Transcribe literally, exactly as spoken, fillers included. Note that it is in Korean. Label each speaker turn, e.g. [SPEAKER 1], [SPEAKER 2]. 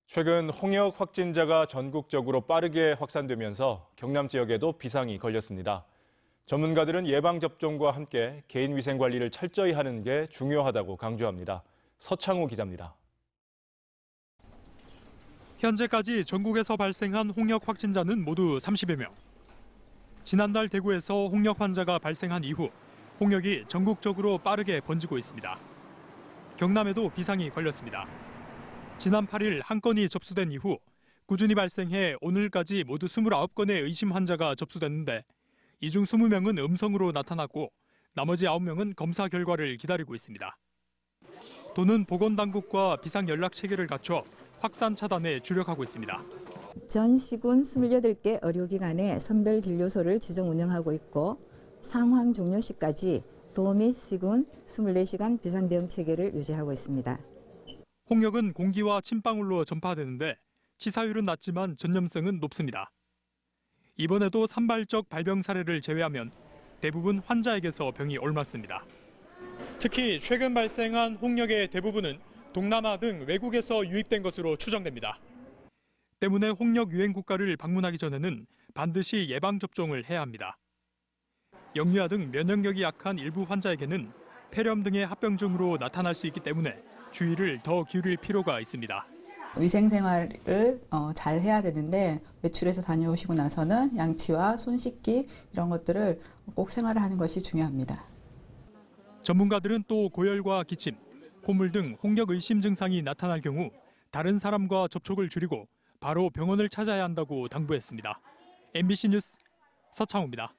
[SPEAKER 1] 최근 홍역 확진자가 전국적으로 빠르게 확산되면서 경남 지역에도 비상이 걸렸습니다. 전문가들은 예방접종과 함께 개인위생 관리를 철저히 하는 게 중요하다고 강조합니다. 서창우 기자입니다.
[SPEAKER 2] 현재까지 전국에서 발생한 홍역 확진자는 모두 삼십여 명. 지난달 대구에서 홍역 환자가 발생한 이후 홍역이 전국적으로 빠르게 번지고 있습니다. 경남에도 비상이 걸렸습니다. 지난 팔 일 한 건이 접수된 이후 꾸준히 발생해 오늘까지 모두 이십구 건의 의심 환자가 접수됐는데 이 중 이십 명은 음성으로 나타났고 나머지 아홉 명은 검사 결과를 기다리고 있습니다. 도는 보건당국과 비상연락체계를 갖춰 확산 차단에 주력하고 있습니다.
[SPEAKER 3] 전 시군 이십팔 개 의료기관에 선별진료소를 지정 운영하고 있고 상황 종료 시까지 도 및 시군 이십사 시간 비상대응 체계를 유지하고 있습니다.
[SPEAKER 2] 홍역은 공기와 침방울로 전파되는데 치사율은 낮지만 전염성은 높습니다. 이번에도 산발적 발병 사례를 제외하면 대부분 환자에게서 병이 옮았습니다. 특히 최근 발생한 홍역의 대부분은 동남아 등 외국에서 유입된 것으로 추정됩니다. 때문에 홍역 유행 국가를 방문하기 전에는 반드시 예방접종을 해야 합니다. 영유아 등 면역력이 약한 일부 환자에게는 폐렴 등의 합병증으로 나타날 수 있기 때문에 주의를 더 기울일 필요가 있습니다.
[SPEAKER 4] 위생생활을 어, 잘 해야 되는데 외출해서 다녀오시고 나서는 양치와 손 씻기 이런 것들을 꼭 생활하는 것이 중요합니다.
[SPEAKER 2] 전문가들은 또 고열과 기침, 콧물 등 홍역 의심 증상이 나타날 경우 다른 사람과 접촉을 줄이고 바로 병원을 찾아야 한다고 당부했습니다. 엠비씨 뉴스 서창우입니다.